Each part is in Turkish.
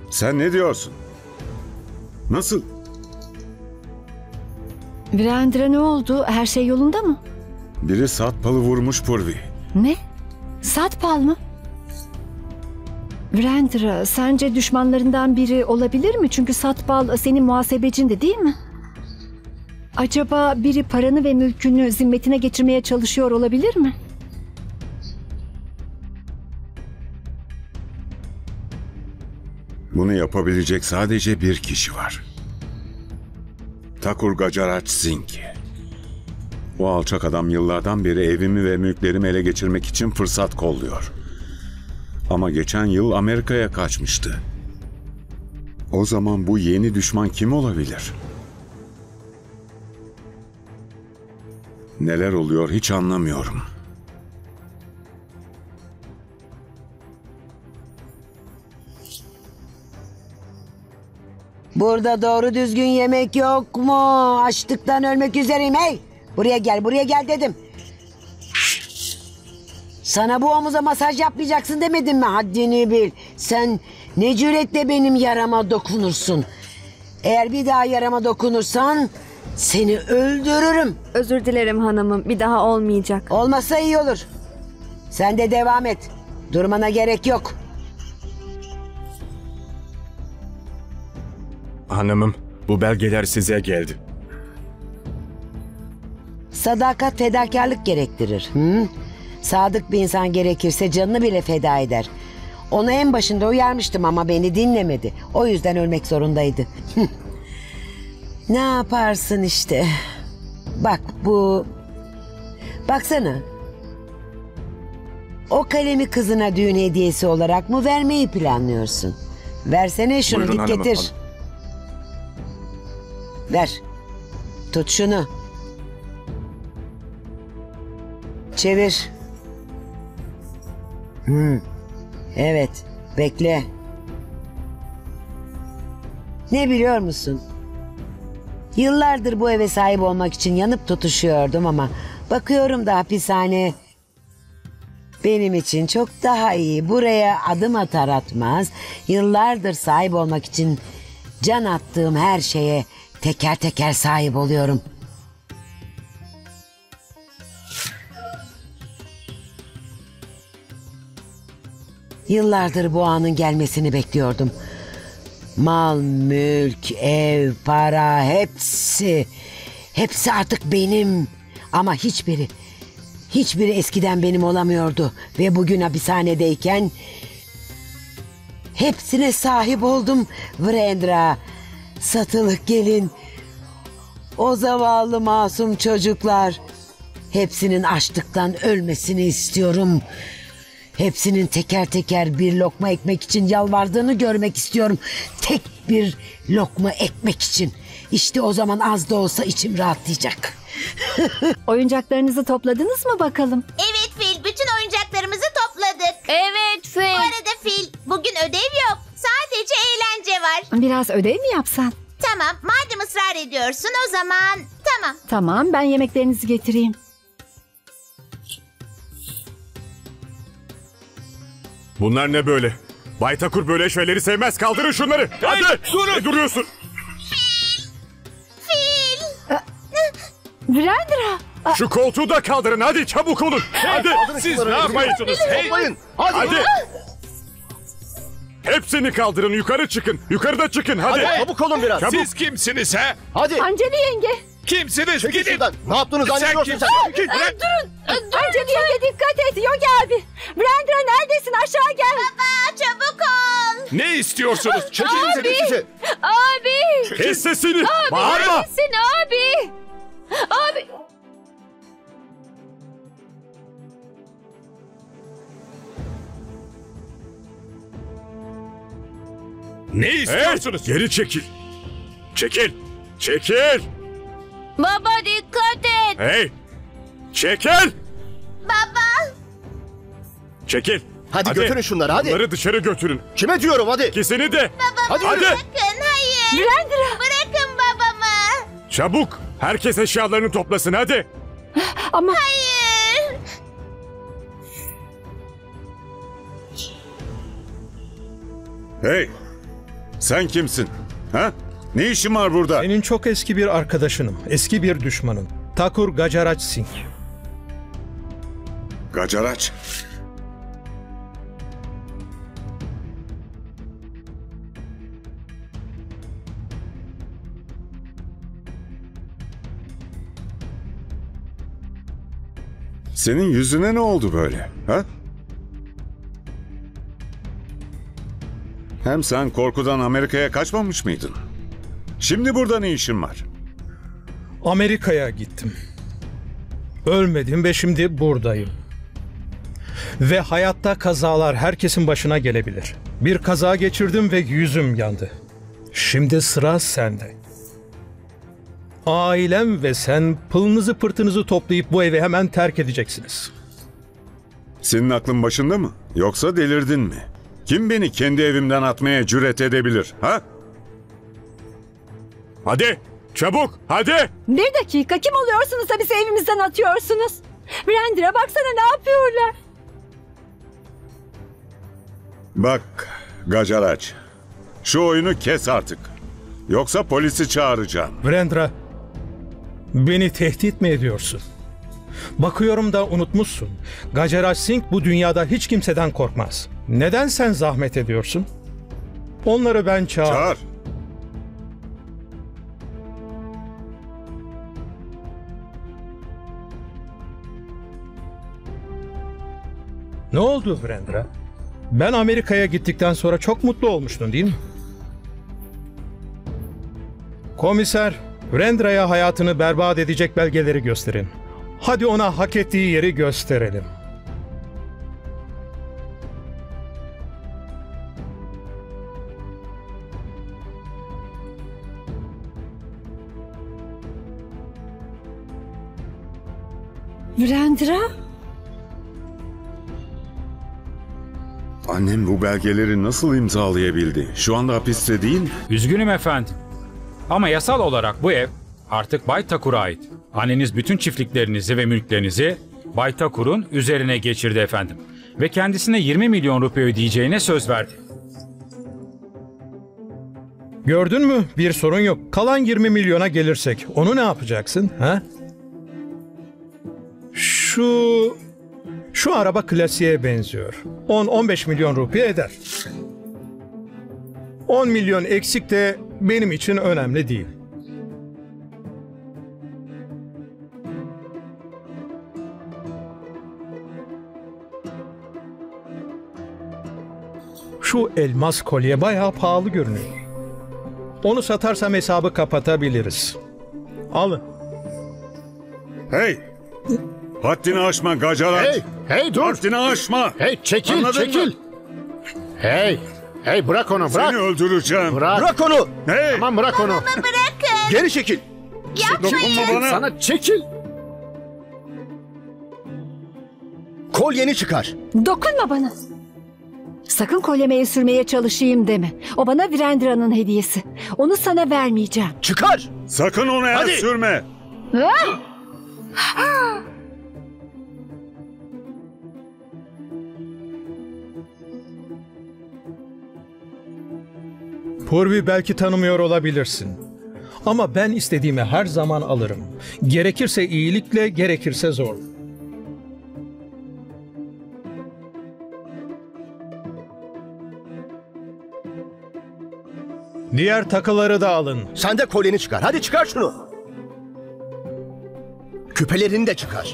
Sen ne diyorsun? Nasıl? Virendra ne oldu? Her şey yolunda mı? Biri Satpal'ı vurmuş Purvi. Ne? Satpal mı? Virendra, sence düşmanlarından biri olabilir mi? Çünkü Satpal senin muhasebecindi değil mi? Acaba biri paranı ve mülkünü zimmetine geçirmeye çalışıyor olabilir mi? Bunu yapabilecek sadece bir kişi var. Thakur Gajaraj Singh. O alçak adam yıllardan beri evimi ve mülklerimi ele geçirmek için fırsat kolluyor. Ama geçen yıl Amerika'ya kaçmıştı. O zaman bu yeni düşman kim olabilir? Neler oluyor hiç anlamıyorum. Burada doğru düzgün yemek yok mu? Açlıktan ölmek üzereyim. Hey! Buraya gel dedim. Sana bu omuza masaj yapmayacaksın demedim mi? Haddini bil. Sen ne cüretle benim yarama dokunursun. Eğer bir daha yarama dokunursan seni öldürürüm. Özür dilerim hanımım. Bir daha olmayacak. Olmasa iyi olur. Sen de devam et. Durmana gerek yok. Hanımım, bu belgeler size geldi. Sadakat fedakarlık gerektirir. Hı? Sadık bir insan gerekirse canını bile feda eder. Onu en başında uyarmıştım ama beni dinlemedi. O yüzden ölmek zorundaydı. Ne yaparsın işte. Bak bu... Baksana. O kalemi kızına düğün hediyesi olarak mı vermeyi planlıyorsun? Versene şunu, Buyurun git hanımım, getir. hanım. Ver. Tut şunu. Çevir. Evet. Bekle. Ne biliyor musun? Yıllardır bu eve sahip olmak için yanıp tutuşuyordum ama bakıyorum da hapishane benim için çok daha iyi. Buraya adım atar atmaz yıllardır sahip olmak için can attığım her şeye teker teker sahip oluyorum. Yıllardır bu anın gelmesini bekliyordum. Mal, mülk, ev, para hepsi artık benim. Ama hiçbiri eskiden benim olamıyordu. Ve bugün hapishanedeyken hepsine sahip oldum. Virendra, satılık gelin, o zavallı masum çocuklar. Hepsinin açlıktan ölmesini istiyorum. Hepsinin teker teker bir lokma ekmek için yalvardığını görmek istiyorum. Tek bir lokma ekmek için. İşte o zaman az da olsa içim rahatlayacak. Oyuncaklarınızı topladınız mı bakalım? Evet Fil, bütün oyuncaklarımızı topladık. Evet Bu Fil. arada Fil, bugün ödev yok. Sadece eğlence var. Biraz ödev mi yapsan? Tamam, madem ısrar ediyorsun o zaman tamam. Tamam, ben yemeklerinizi getireyim. Bunlar ne böyle? Bay Thakur böyle şeyleri sevmez. Kaldırın şunları. Hadi. Durun. Ne duruyorsun? Virendra! Şu koltuğu da kaldırın. Hadi çabuk olun. Hadi. Siz ne yapıyorsunuz? Hey! Hadi. Hepsini kaldırın. Yukarı çıkın. Yukarıda çıkın. Hadi. Çabuk olun biraz. Çabuk. Siz kimsiniz ha? Hadi. Anceli yenge! Kimsiniz? Çekil Gidin. şuradan. Ne yaptınız anlıyorsun kimsin? sen? Çekil. Anceli yenge dikkat et! Yogi abi! Virendra neredesin? Aşağı gel! Baba çabuk ol. Ne istiyorsunuz? Çekilin dedim size. Abi. Kes sesini. Bağırma. Neredesin abi? Abi. Ne Hey, istiyorsunuz? geri çekil. Çekil. Çekil. Baba dikkat et. Hey. Çekil. Baba. Çekil. Hadi götürün şunları, hadi. Bunları dışarı götürün. Kime diyorum hadi. İkisini de. Hadi. Hadi. Bırakın hayır. Virendra! Bırakın babamı. Çabuk. Herkes eşyalarını toplasın hadi. Ama Hayır. Hey! Sen kimsin? Ha? Ne işin var burada? Senin çok eski bir arkadaşınım, eski bir düşmanın. Thakur Gajaraj Singh. Gacaraç. Senin yüzüne ne oldu böyle? Ha? Hem sen korkudan Amerika'ya kaçmamış mıydın? Şimdi burada ne işin var? Amerika'ya gittim. Ölmedim ve şimdi buradayım. Ve hayatta kazalar herkesin başına gelebilir. Bir kaza geçirdim ve yüzüm yandı. Şimdi sıra sende. Ailem ve sen pılınızı pırtınızı toplayıp bu evi hemen terk edeceksiniz. Senin aklın başında mı? Yoksa delirdin mi? Kim beni kendi evimden atmaya cüret edebilir? Ha? Hadi çabuk hadi. Bir dakika, kim oluyorsunuz da bizi evimizden atıyorsunuz? Virendra, baksana ne yapıyorlar? Bak Gacaraç, şu oyunu kes artık. Yoksa polisi çağıracağım. Virendra, beni tehdit mi ediyorsun? Bakıyorum da unutmuşsun. Gajaraj Singh bu dünyada hiç kimseden korkmaz. Neden sen zahmet ediyorsun? Onları ben Çağır. Ne oldu Virendra? Ben Amerika'ya gittikten sonra çok mutlu olmuştun değil mi? Komiser, Virendra'ya hayatını berbat edecek belgeleri gösterin. Hadi ona hak ettiği yeri gösterelim. Virendra? Annem bu belgeleri nasıl imzalayabildi? Şu anda hapiste değil mi? Üzgünüm efendim. Ama yasal olarak bu ev artık Bay Thakur'a ait. Anneniz bütün çiftliklerinizi ve mülklerinizi Bay Thakur'un üzerine geçirdi efendim. Ve kendisine 20 milyon rupi ödeyeceğine söz verdi. Gördün mü? Bir sorun yok. Kalan 20 milyona gelirsek onu ne yapacaksın? Ha? Şu araba klasiğe benziyor. 10-15 milyon rupi eder. 10 milyon eksik de benim için önemli değil. Şu elmas kolye bayağı pahalı görünüyor. Onu satarsam hesabı kapatabiliriz. Alın. Hey! Haddini aşma Gacaraç. Hey dur. Haddini aşma. Hey çekil Anladın çekil. mı? Hey bırak onu bırak. Seni öldüreceğim. Bırak onu. Hey! Tamam bırak onu. Bırakın. Geri çekil. Dokunma bana. Sana çekil. Kolyeni çıkar. Dokunma bana. Sakın kolyeme el sürmeye çalışayım deme. O bana Virendra'nın hediyesi. Onu sana vermeyeceğim. Çıkar. Sakın ona el Hadi. sürme. Purvi belki tanımıyor olabilirsin. Ama ben istediğimi her zaman alırım. Gerekirse iyilikle, gerekirse zor. Diğer takıları da alın. Sen de kolyeni çıkar. Hadi çıkar şunu. Küpelerini de çıkar.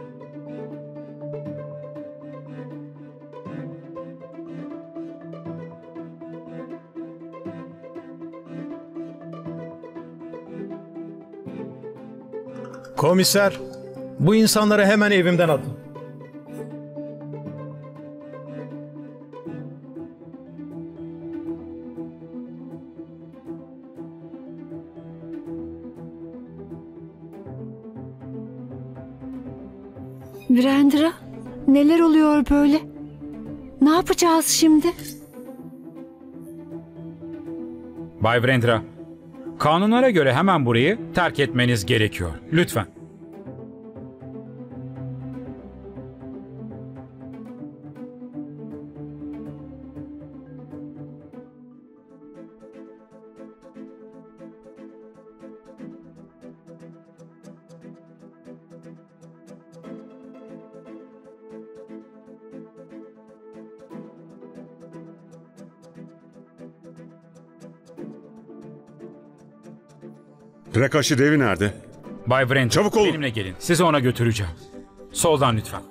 Komiser, bu insanları hemen evimden atın. Virendra, neler oluyor böyle? Ne yapacağız şimdi? Bay Virendra, kanunlara göre hemen burayı terk etmeniz gerekiyor. Lütfen. Prakaş'ı devi nerede? Bay Brent, Çabuk olun. benimle gelin. Sizi ona götüreceğim. Soldan lütfen.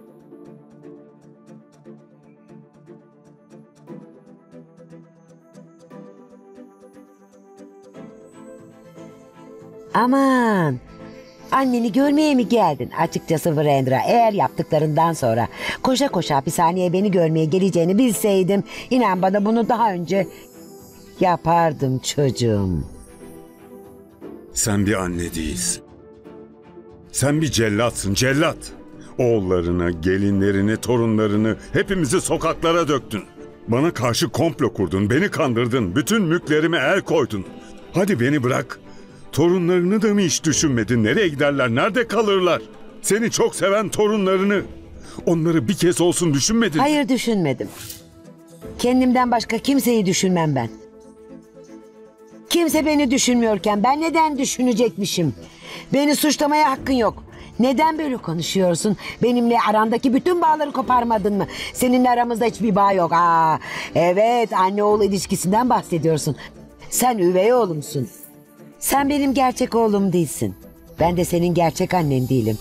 Aman. Anneni görmeye mi geldin? Açıkçası Virendra, eğer yaptıklarından sonra koşa koşa hapishaneye beni görmeye geleceğini bilseydim, inan bana bunu daha önce yapardım çocuğum. Sen bir anne değilsin. Sen bir cellatsın, cellat. Oğullarını, gelinlerini, torunlarını hepimizi sokaklara döktün. Bana karşı komplo kurdun, beni kandırdın, bütün mülklerime el koydun. Hadi beni bırak. Torunlarını da mı hiç düşünmedin? Nereye giderler, nerede kalırlar? Seni çok seven torunlarını, onları bir kez olsun düşünmedin. Hayır, düşünmedim. Kendimden başka kimseyi düşünmem ben. Kimse beni düşünmüyorken ben neden düşünecekmişim? Beni suçlamaya hakkın yok. Neden böyle konuşuyorsun? Benimle arandaki bütün bağları koparmadın mı? Seninle aramızda hiçbir bağ yok. Evet, anne oğul ilişkisinden bahsediyorsun. Sen üvey oğlumsun. Sen benim gerçek oğlum değilsin. Ben de senin gerçek annen değilim.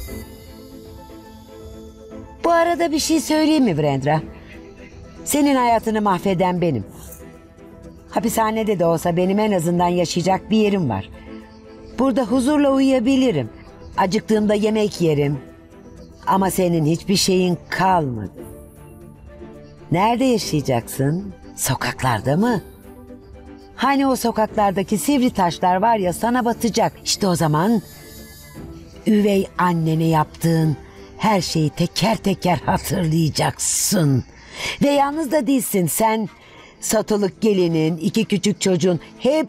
Bu arada bir şey söyleyeyim mi Virendra? Senin hayatını mahveden benim. Hapishanede de olsa benim en azından yaşayacak bir yerim var. Burada huzurla uyuyabilirim. Acıktığımda yemek yerim. Ama senin hiçbir şeyin kalmadı. Nerede yaşayacaksın? Sokaklarda mı? Hani o sokaklardaki sivri taşlar var ya, sana batacak. İşte o zaman üvey annene yaptığın her şeyi teker teker hatırlayacaksın. Ve yalnız da değilsin sen. Satılık gelinin, 2 küçük çocuğun,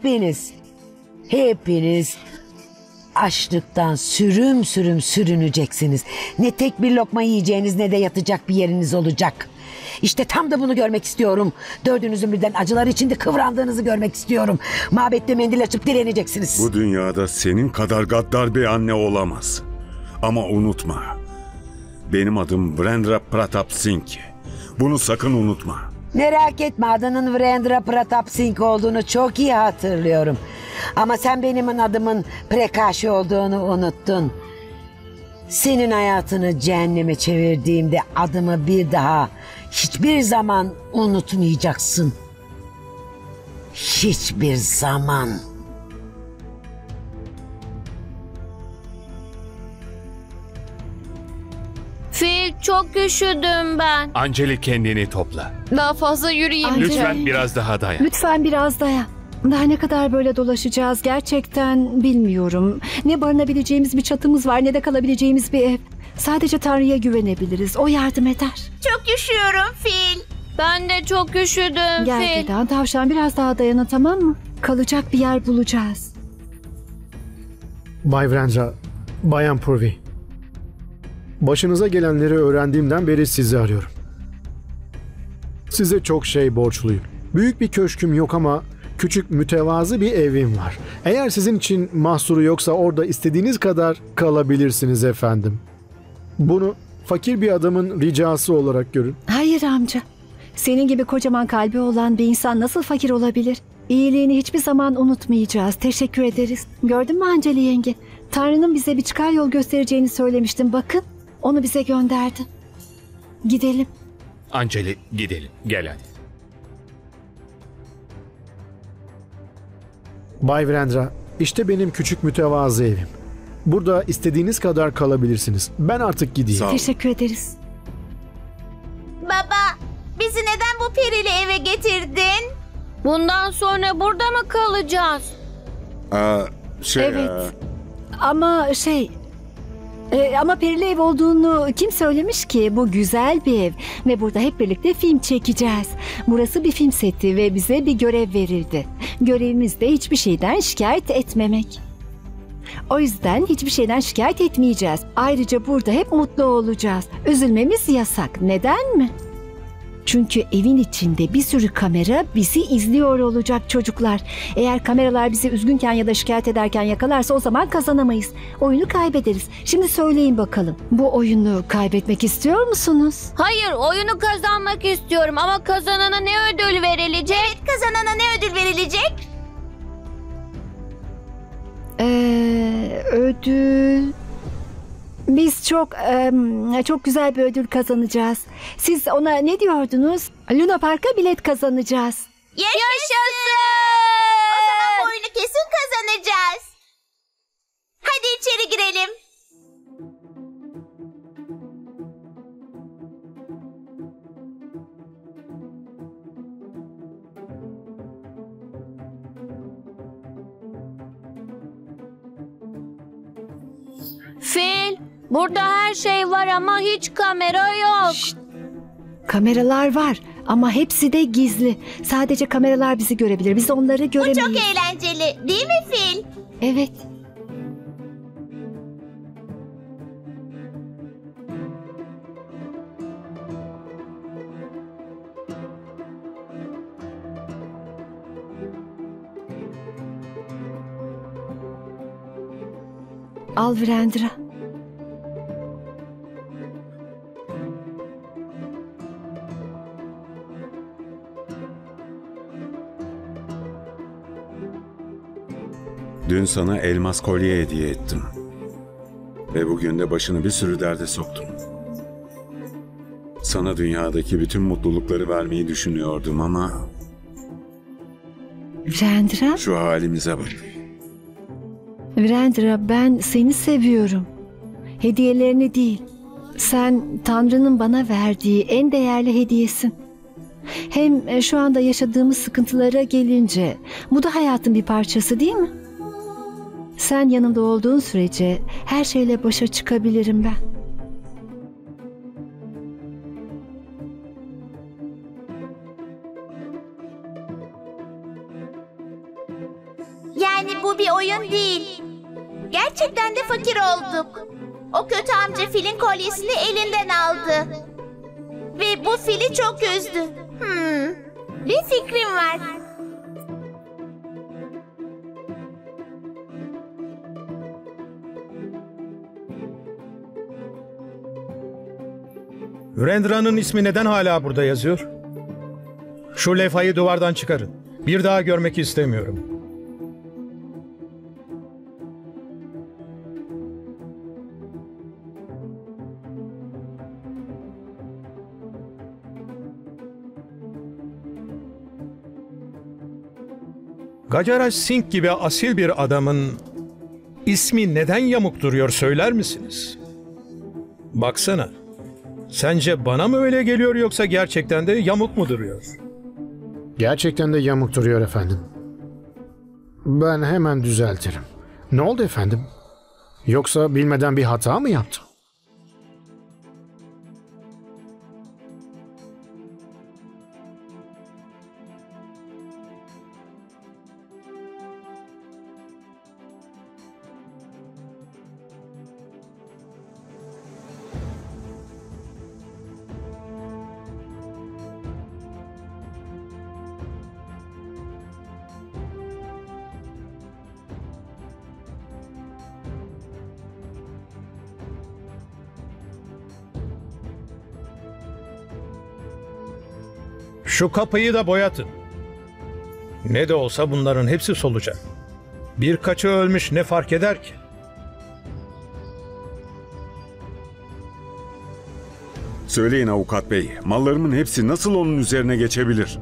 hepiniz açlıktan sürüm sürüm sürüneceksiniz. Ne tek bir lokma yiyeceğiniz ne de yatacak bir yeriniz olacak. İşte tam da bunu görmek istiyorum. 4'ünüzün birden acılar içinde kıvrandığınızı görmek istiyorum. Mabette mendil açıp direneceksiniz. Bu dünyada senin kadar gaddar bir anne olamaz. Ama unutma. Benim adım Virendra Pratap Singh. Bunu sakın unutma. Merak etme, adının Virendra Pratap Singh olduğunu çok iyi hatırlıyorum. Ama sen benim adımın Prakash olduğunu unuttun. Senin hayatını cehenneme çevirdiğimde adımı bir daha hiçbir zaman unutmayacaksın. Hiçbir zaman. Fil, çok üşüdüm ben. Anceli, kendini topla. Daha fazla yürüyemeyeceğim. Lütfen biraz daha dayan. Lütfen biraz dayan. Daha ne kadar böyle dolaşacağız gerçekten bilmiyorum. Ne barınabileceğimiz bir çatımız var ne de kalabileceğimiz bir ev. Sadece Tanrı'ya güvenebiliriz. O yardım eder. Çok üşüyorum Fil. Ben de çok üşüdüm Gel Fil. Gedan, tavşan biraz daha dayanın, tamam mı? Kalacak bir yer bulacağız. Bay Virendra, Bayan Purvi. Başınıza gelenleri öğrendiğimden beri sizi arıyorum. Size çok şey borçluyum. Büyük bir köşküm yok ama küçük mütevazı bir evim var. Eğer sizin için mahsuru yoksa orada istediğiniz kadar kalabilirsiniz efendim. Bunu fakir bir adamın ricası olarak görün. Hayır amca. Senin gibi kocaman kalbi olan bir insan nasıl fakir olabilir? İyiliğini hiçbir zaman unutmayacağız. Teşekkür ederiz. Gördün mü Anceli yenge? Tanrı'nın bize bir çıkar yol göstereceğini söylemiştim. Bakın, onu bize gönderdi. Gidelim. Anceli, gidelim. Gel hadi. Bay Virendra, işte benim küçük mütevazı evim. Burada istediğiniz kadar kalabilirsiniz. Ben artık gideyim. Teşekkür ederiz. Baba, bizi neden bu perili eve getirdin? Bundan sonra burada mı kalacağız? Evet. Ama ama perili ev olduğunu kim söylemiş ki? Bu güzel bir ev ve burada hep birlikte film çekeceğiz. Burası bir film seti ve bize bir görev verildi. Görevimiz de hiçbir şeyden şikayet etmemek. O yüzden hiçbir şeyden şikayet etmeyeceğiz. Ayrıca burada hep mutlu olacağız. Üzülmemiz yasak. Neden mi? Çünkü evin içinde bir sürü kamera bizi izliyor olacak çocuklar. Eğer kameralar bizi üzgünken ya da şikayet ederken yakalarsa o zaman kazanamayız. Oyunu kaybederiz. Şimdi söyleyin bakalım. Bu oyunu kaybetmek istiyor musunuz? Hayır, oyunu kazanmak istiyorum ama kazanana ne ödül verilecek? Evet, kazanana ne ödül verilecek? Ödül... Biz çok güzel bir ödül kazanacağız. Siz ona ne diyordunuz? Luna Park'a bilet kazanacağız. Yaşasın! O zaman bu oyunu kesin kazanacağız. Hadi içeri girelim. Fil, burada her şey var ama hiç kamera yok. Kameralar var ama hepsi de gizli. Sadece kameralar bizi görebilir. Biz onları Bu göremeyiz. çok eğlenceli, değil mi Fil? Evet. Al Virendra. Dün sana elmas kolye hediye ettim. Ve bugün de başını bir sürü derde soktum. Sana dünyadaki bütün mutlulukları vermeyi düşünüyordum ama Virendra. şu halimize bak. Virendra, ben seni seviyorum. Hediyelerini değil. Sen Tanrı'nın bana verdiği en değerli hediyesin. Hem şu anda yaşadığımız sıkıntılara gelince bu da hayatın bir parçası değil mi? Sen yanımda olduğun sürece her şeyle başa çıkabilirim ben. Yani bu bir oyun değil. Gerçekten de fakir olduk. O kötü amca Fil'in kolyesini elinden aldı. Ve bu Fil'i çok üzdü. Bir fikrim var. Virendra'nın ismi neden hala burada yazıyor? Şu levhayı duvardan çıkarın. Bir daha görmek istemiyorum. Gajaraj Singh gibi asil bir adamın ismi neden yamuk duruyor söyler misiniz? Baksana. Sence bana mı öyle geliyor yoksa gerçekten de yamuk mu duruyor? Gerçekten de yamuk duruyor efendim. Ben hemen düzeltirim. Ne oldu efendim? Yoksa bilmeden bir hata mı yaptım? Şu kapıyı da boyatın. Ne de olsa bunların hepsi solucan. Birkaçı ölmüş ne fark eder ki? Söyleyin avukat bey, mallarımın hepsi nasıl onun üzerine geçebilir?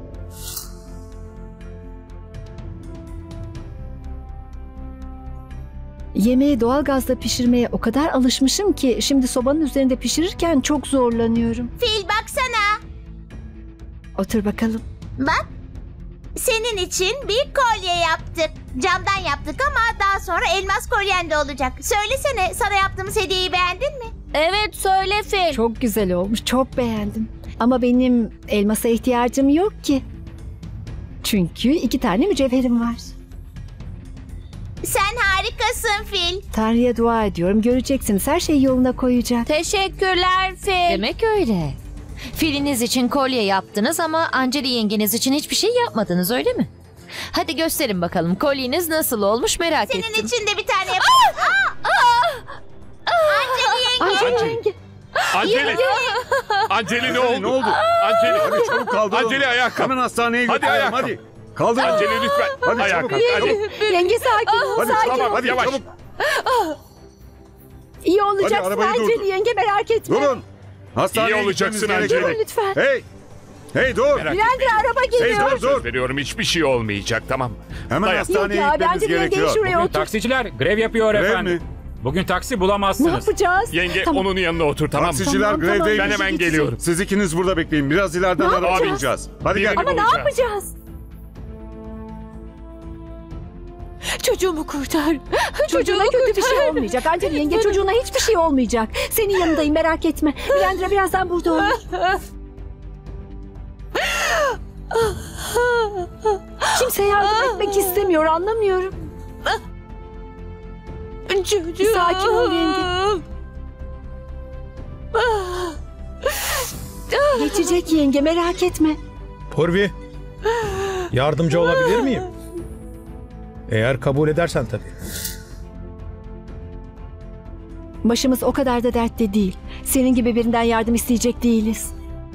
Yemeği doğalgazda pişirmeye o kadar alışmışım ki şimdi sobanın üzerinde pişirirken çok zorlanıyorum. Fil baksana. Otur bakalım. Bak. Senin için bir kolye yaptık. Camdan yaptık ama daha sonra elmas kolyen de olacak. Söylesene, sana yaptığımız hediyeyi beğendin mi? Evet, söyle Fil. Çok güzel olmuş, çok beğendim. Ama benim elmasa ihtiyacım yok ki. Çünkü 2 tane mücevherim var. Sen harikasın Fil. Tanrı'ya dua ediyorum, göreceksiniz her şeyi yoluna koyacak. Teşekkürler Fil. Demek öyle. Filiniz için kolye yaptınız ama Anceli yengeniz için hiçbir şey yapmadınız öyle mi? Hadi gösterin bakalım kolyeniz nasıl olmuş merak ettim. Senin için de bir tane yapalım. Anceli yenge. Anceli! Anceli ne oldu? Ne oldu? Anceli! Hadi çabuk kaldır. Anceli ayağa kalk. Hemen hastaneye Hadi götürelim ayağa hadi. Kaldır. Anceli lütfen. Hadi ayağa çabuk. kalk. Hadi. Yenge sakin ol, Hadi sakin tamam ol. hadi Yavaş. çabuk. İyi olacaksın Hadi arabayı Anceli durdur. yenge, merak etme. Durun. Hastaneye İyi olacaksın gitmemiz gerekiyor. Acele. Lütfen. Hey. Hey dur. Virendra, araba geliyor. Dur. Söz veriyorum hiçbir şey olmayacak, tamam mı? Hemen Dayan. hastaneye Yok ya, gitmemiz Anceli yengeyi gerekiyor. şuraya Bugün otur. taksiciler grev yapıyor Grev efendim. mi? Bugün taksi Ne bulamazsınız. yapacağız? Yenge Tamam. onun yanına otur, tamam mı? Taksiciler Tamam, grevdeymiş. tamam. Ben hemen Gidecek. geliyorum. Siz ikiniz burada bekleyin. Biraz ileriden Ne araba yapacağız? bulacağız. Hadi gel. Ama ne bulacağız. yapacağız? Çocuğumu kurtar. Çocuğuna kötü bir şey olmayacak. Anceli yenge, çocuğuna hiçbir şey olmayacak. Senin yanındayım, merak etme. Virendra birazdan burada olur. Kimse yardım etmek istemiyor, anlamıyorum. Çocuğum. Sakin ol yenge. Geçecek yenge, merak etme. Purvi, yardımcı olabilir miyim? Eğer kabul edersen tabii. Başımız o kadar da dertte değil. Senin gibi birinden yardım isteyecek değiliz.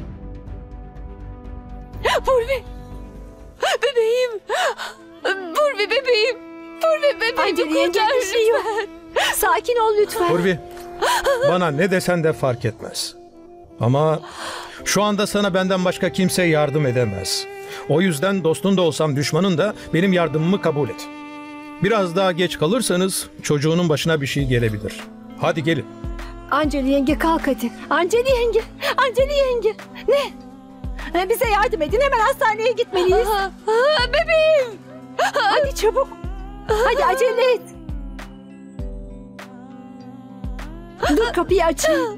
Purvi. Bebeğim. Purvi bebeğim. Purvi bebeğimi Anceli yenge, kurtar bir şey yok. lütfen. Sakin ol lütfen. Purvi, bana ne desen de fark etmez. Ama şu anda sana benden başka kimse yardım edemez. O yüzden dostun da olsam düşmanın da benim yardımımı kabul et. Biraz daha geç kalırsanız çocuğunun başına bir şey gelebilir. Hadi gelin. Anceli yenge, kalk hadi. Anceli yenge. Anceli yenge. Ne? Bize yardım edin. Hemen hastaneye gitmeliyiz. Bebeğim. Hadi çabuk. Hadi acele et. Dur, kapıyı açayım.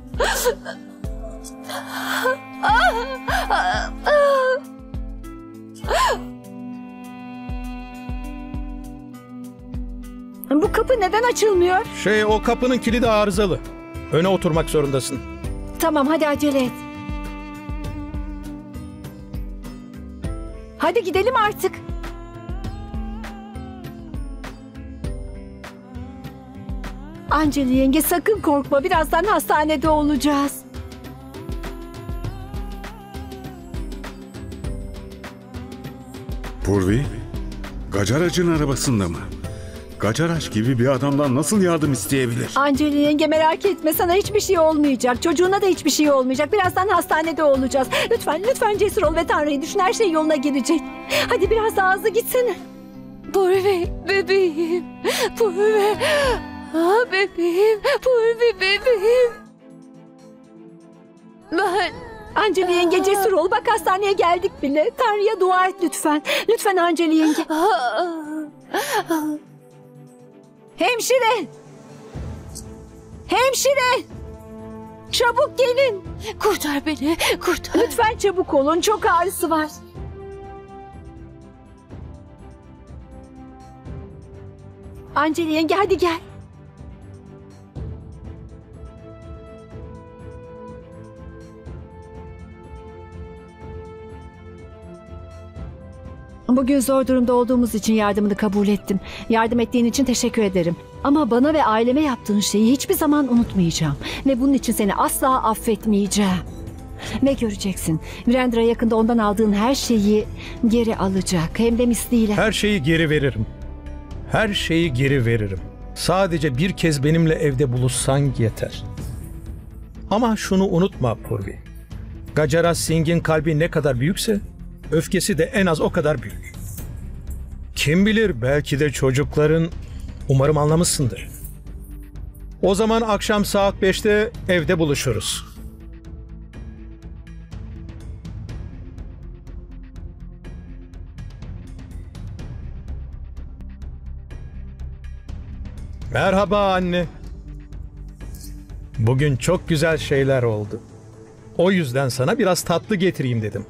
Bu kapı neden açılmıyor? O kapının kilidi arızalı. Öne oturmak zorundasın. Tamam, hadi acele et. Hadi gidelim artık. Anceli yenge, sakın korkma. Birazdan hastanede olacağız. Purvi, Gacarac'ın arabasında mı? Gacaraç gibi bir adamdan nasıl yardım isteyebilir? Anceli yenge, merak etme. Sana hiçbir şey olmayacak. Çocuğuna da hiçbir şey olmayacak. Birazdan hastanede olacağız. Lütfen cesur ol ve Tanrı'yı düşün. Her şey yoluna girecek. Hadi biraz daha hızlı gitsene. Purvi bebeğim. Purvi. Bebeğim. Purvi bebeğim. Ben... Anceli yenge, cesur ol. Bak, hastaneye geldik bile. Tanrı'ya dua et lütfen. Lütfen Anceli yenge. Hemşire! Hemşire! Çabuk gelin. Kurtar beni. Kurtar. Lütfen çabuk olun. Çok ağrısı var. Anceli yenge, hadi gel. Bugün zor durumda olduğumuz için yardımını kabul ettim. Yardım ettiğin için teşekkür ederim. Ama bana ve aileme yaptığın şeyi hiçbir zaman unutmayacağım. Ve bunun için seni asla affetmeyeceğim. Ve göreceksin, Virendra yakında ondan aldığın her şeyi geri alacak. Hem de misliyle. Her şeyi geri veririm. Her şeyi geri veririm. Sadece bir kez benimle evde buluşsan yeter. Ama şunu unutma Purvi. Gacara Singh'in kalbi ne kadar büyükse öfkesi de en az o kadar büyük. Kim bilir, belki de çocukların, umarım anlamışsındır. O zaman akşam saat 5'te evde buluşuruz. Merhaba anne. Bugün çok güzel şeyler oldu. O yüzden sana biraz tatlı getireyim dedim.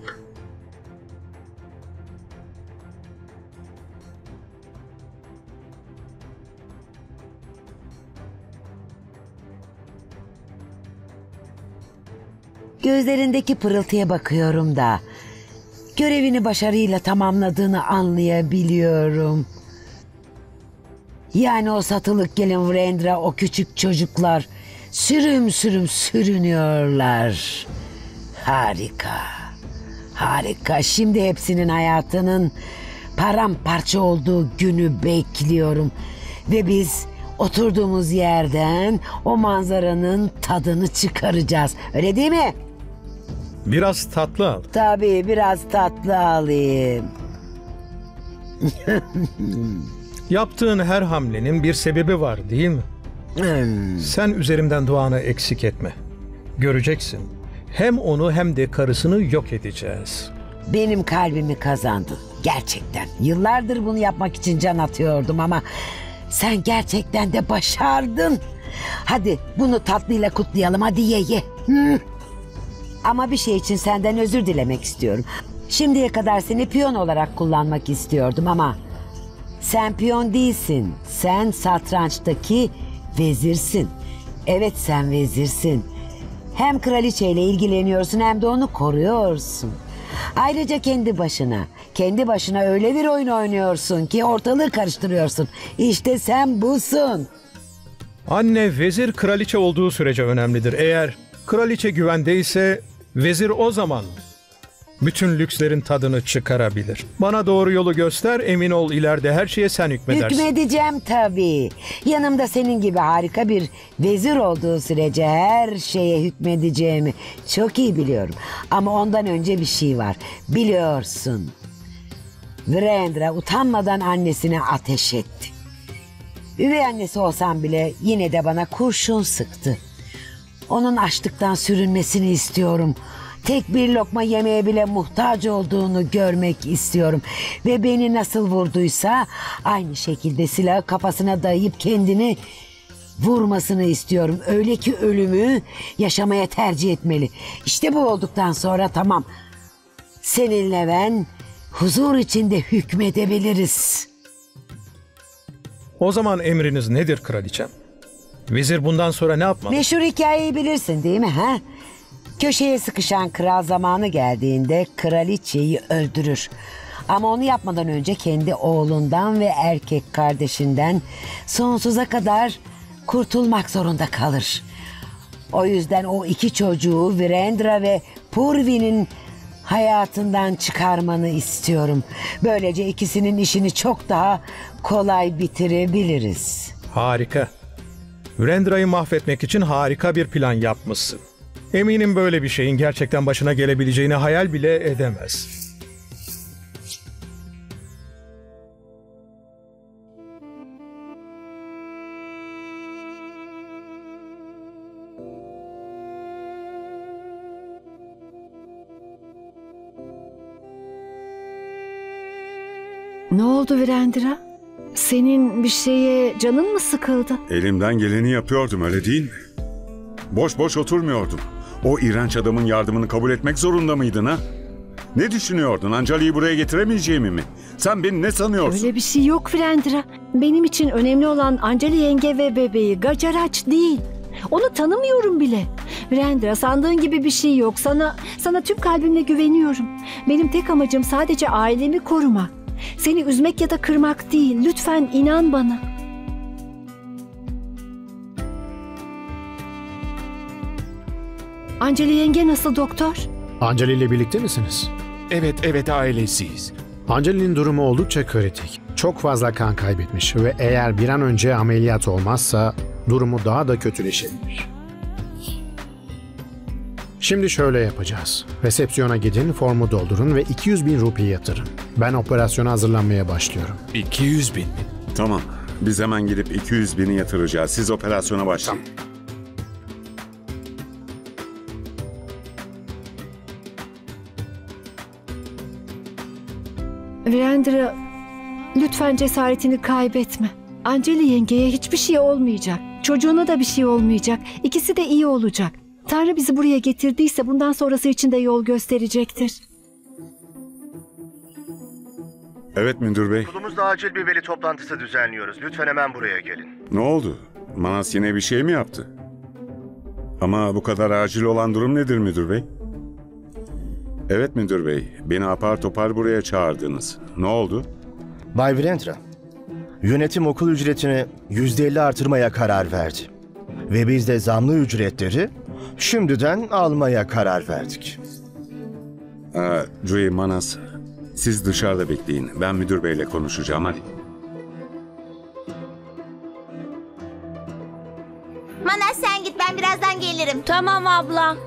Gözlerindeki pırıltıya bakıyorum da görevini başarıyla tamamladığını anlayabiliyorum. Yani o satılık gelin Virendra, o küçük çocuklar sürüm sürüm sürünüyorlar. Harika. Harika. Şimdi hepsinin hayatının paramparça olduğu günü bekliyorum. Ve biz Oturduğumuz yerden o manzaranın tadını çıkaracağız. Öyle değil mi? Biraz tatlı al. Tabii biraz tatlı alayım. Yaptığın her hamlenin bir sebebi var değil mi? Sen üzerimden duanı eksik etme. Göreceksin. Hem onu hem de karısını yok edeceğiz. Benim kalbimi kazandın. Gerçekten. Yıllardır bunu yapmak için can atıyordum ama sen gerçekten de başardın. Hadi bunu tatlıyla kutlayalım. Hadi ye. Ama bir şey için senden özür dilemek istiyorum. Şimdiye kadar seni piyon olarak kullanmak istiyordum ama sen piyon değilsin. Sen satrançtaki vezirsin. Evet, sen vezirsin. Hem kraliçeyle ilgileniyorsun hem de onu koruyorsun. Ayrıca kendi başına öyle bir oyun oynuyorsun ki ortalığı karıştırıyorsun. İşte sen busun. Anne, vezir kraliçe olduğu sürece önemlidir. Eğer kraliçe güvendeyse vezir o zaman bütün lükslerin tadını çıkarabilir. Bana doğru yolu göster, emin ol ileride her şeye sen hükmedersin. Hükmedeceğim tabii. Yanımda senin gibi harika bir vezir olduğu sürece her şeye hükmedeceğimi çok iyi biliyorum. Ama ondan önce bir şey var. Biliyorsun. Virendra utanmadan annesine ateş etti. Üvey annesi olsam bile yine de bana kurşun sıktı. Onun açlıktan sürünmesini istiyorum. Tek bir lokma yemeğe bile muhtaç olduğunu görmek istiyorum. Ve beni nasıl vurduysa aynı şekilde silahı kafasına dayayıp kendini vurmasını istiyorum. Öyle ki ölümü yaşamaya tercih etmeli. İşte bu olduktan sonra tamam. Seninle ben huzur içinde hükmedebiliriz. O zaman emriniz nedir kraliçem? Vezir bundan sonra ne yapmalı? Meşhur hikayeyi bilirsin değil mi? Ha? Köşeye sıkışan kral zamanı geldiğinde kraliçeyi öldürür. Ama onu yapmadan önce kendi oğlundan ve erkek kardeşinden sonsuza kadar kurtulmak zorunda kalır. O yüzden o iki çocuğu Virendra ve Purvi'nin hayatından çıkarmanı istiyorum. Böylece ikisinin işini çok daha kolay bitirebiliriz. Harika. Virendra'yı mahvetmek için harika bir plan yapmışsın. Eminim böyle bir şeyin gerçekten başına gelebileceğini hayal bile edemez. Ne oldu Virendra? Senin bir şeye canın mı sıkıldı? Elimden geleni yapıyordum, öyle değil mi? Boş boş oturmuyordum. O iğrenç adamın yardımını kabul etmek zorunda mıydın ha? Ne düşünüyordun? Anjali'yi buraya getiremeyeceğimi mi? Sen beni ne sanıyorsun? Öyle bir şey yok Virendra. Benim için önemli olan Anjali yenge ve bebeği, Gacaraç değil. Onu tanımıyorum bile. Virendra, sandığın gibi bir şey yok. Sana tüm kalbimle güveniyorum. Benim tek amacım sadece ailemi korumak. Seni üzmek ya da kırmak değil. Lütfen inan bana. Anjali yenge nasıl doktor? Anjali ile birlikte misiniz? Evet ailesiyiz. Anjali'nin durumu oldukça kritik. Çok fazla kan kaybetmiş ve eğer bir an önce ameliyat olmazsa durumu daha da kötüleşebilir. Şimdi şöyle yapacağız. Resepsiyona gidin, formu doldurun ve 200.000 rupi yatırın. Ben operasyona hazırlanmaya başlıyorum. 200.000 mi? Tamam. Biz hemen gidip 200.000'i yatıracağız. Siz operasyona başlayın. Virendra, lütfen cesaretini kaybetme. Anjali yengeye hiçbir şey olmayacak. Çocuğuna da bir şey olmayacak. İkisi de iyi olacak. Tanrı bizi buraya getirdiyse bundan sonrası için de yol gösterecektir. Evet müdür bey. Okulumuzda acil bir veli toplantısı düzenliyoruz. Lütfen hemen buraya gelin. Ne oldu? Manas yine bir şey mi yaptı? Ama bu kadar acil olan durum nedir müdür bey? Evet müdür bey. Beni apar topar buraya çağırdınız. Ne oldu? Bay Virendra, yönetim okul ücretini %50 artırmaya karar verdi. Ve biz de zamlı ücretleri şimdiden almaya karar verdik. Joey, Manas, siz dışarıda bekleyin. Ben müdür beyle konuşacağım, hadi. gelirim. Tamam abla.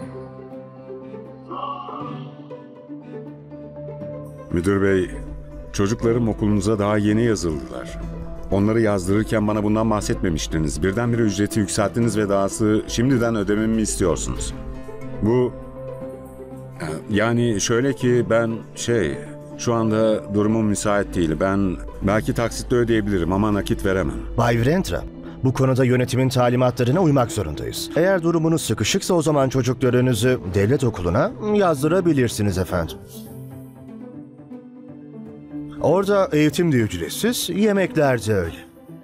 Müdür bey, çocuklarım okulunuza daha yeni yazıldılar. Onları yazdırırken bana bundan bahsetmemiştiniz. Birdenbire ücreti yükselttiniz ve dahası şimdiden ödememi istiyorsunuz. Bu... Yani şöyle ki ben şu anda durumum müsait değil. Ben belki taksitle ödeyebilirim ama nakit veremem. Bay Virendra, bu konuda yönetimin talimatlarına uymak zorundayız. Eğer durumunuz sıkışıksa o zaman çocuklarınızı devlet okuluna yazdırabilirsiniz efendim. Orada eğitim de ücretsiz, yemekler de öyle.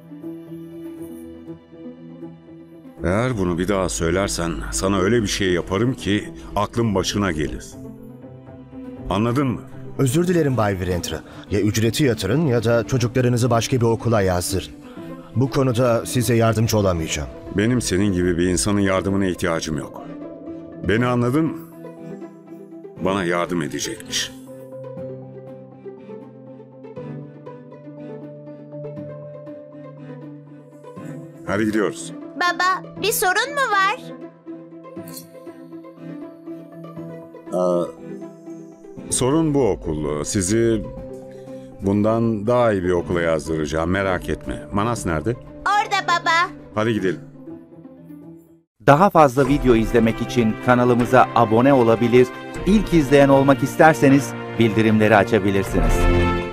Eğer bunu bir daha söylersen sana öyle bir şey yaparım ki aklın başına gelir. Anladın mı? Özür dilerim Bay Virendra. Ya ücreti yatırın ya da çocuklarınızı başka bir okula yazdırın. Bu konuda size yardımcı olamayacağım. Benim senin gibi bir insanın yardımına ihtiyacım yok. Beni anladın mı? Bana yardım edecekmiş. Hadi gidiyoruz. Baba, bir sorun mu var? Sorun bu okul. Sizi bundan daha iyi bir okula yazdıracağım. Merak etme. Manas nerede? Orada baba. Hadi gidelim. Daha fazla video izlemek için kanalımıza abone olabilir, ilk izleyen olmak isterseniz bildirimleri açabilirsiniz.